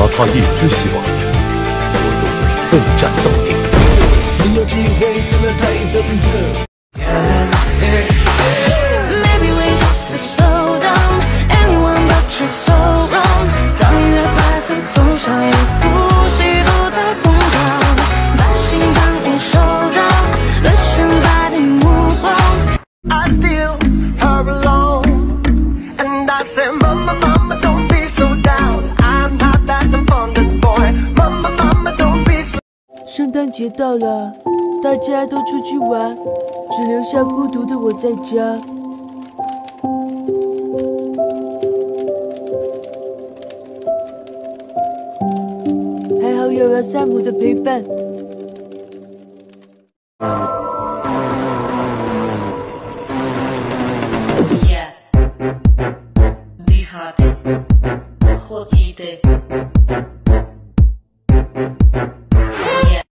哪怕一丝希望，我都将奋战到底。 没有机会，怎么太等着？ Maybe we just to slow down. Anyone but you're so wrong. 当音乐在随从上演，呼吸都在碰撞，把心当一手掌，沦陷在你目光。 I steal her alone, and I say, Mama, Mama, don't be so down. I'm not that abundant boy. Mama, Mama, don't be so. 圣诞节到了，大家都出去玩，只留下孤独的我在家。还好有了萨姆的陪伴，